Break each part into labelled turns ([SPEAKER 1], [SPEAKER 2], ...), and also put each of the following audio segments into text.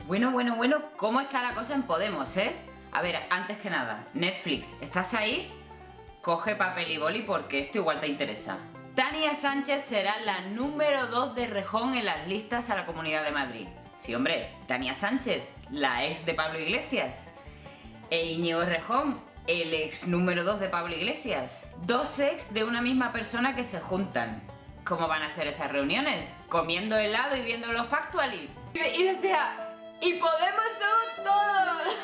[SPEAKER 1] Bueno, ¿cómo está la cosa en Podemos, A ver, antes que nada, Netflix, ¿estás ahí? Coge papel y boli porque esto igual te interesa. Tania Sánchez será la número 2 de Rejón en las listas a la Comunidad de Madrid. Sí, hombre, Tania Sánchez, la ex de Pablo Iglesias. E Íñigo Rejón, el ex número 2 de Pablo Iglesias. Dos ex de una misma persona que se juntan. ¿Cómo van a ser esas reuniones? Comiendo helado y viendo los Factually. Y decía, y Podemos somos todos.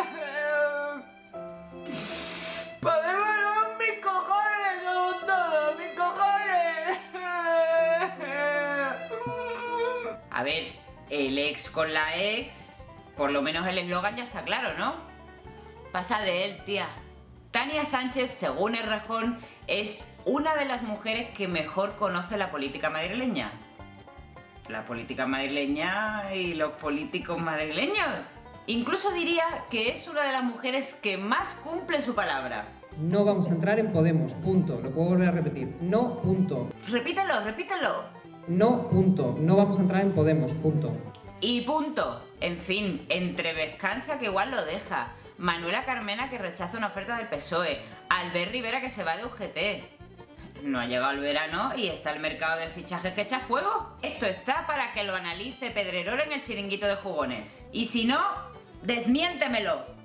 [SPEAKER 1] Podemos somos mis cojones, somos todos, mis cojones. A ver, el ex con la ex, por lo menos el eslogan ya está claro, ¿no? Pasa de él, tía. Tania Sánchez, según el Rejón, es una de las mujeres que mejor conoce la política madrileña. La política madrileña y los políticos madrileños. Incluso diría que es una de las mujeres que más cumple su palabra.
[SPEAKER 2] No vamos a entrar en Podemos, punto. Lo puedo volver a repetir. No, punto.
[SPEAKER 1] Repítelo.
[SPEAKER 2] No, punto. No vamos a entrar en Podemos, punto.
[SPEAKER 1] Y punto. En fin, entre Vescansa que igual lo deja, Manuela Carmena que rechaza una oferta del PSOE, Albert Rivera que se va de UGT. No ha llegado el verano y está el mercado de fichajes que echa fuego. Esto está para que lo analice Pedrerol en el chiringuito de jugones. Y si no, desmiéntemelo.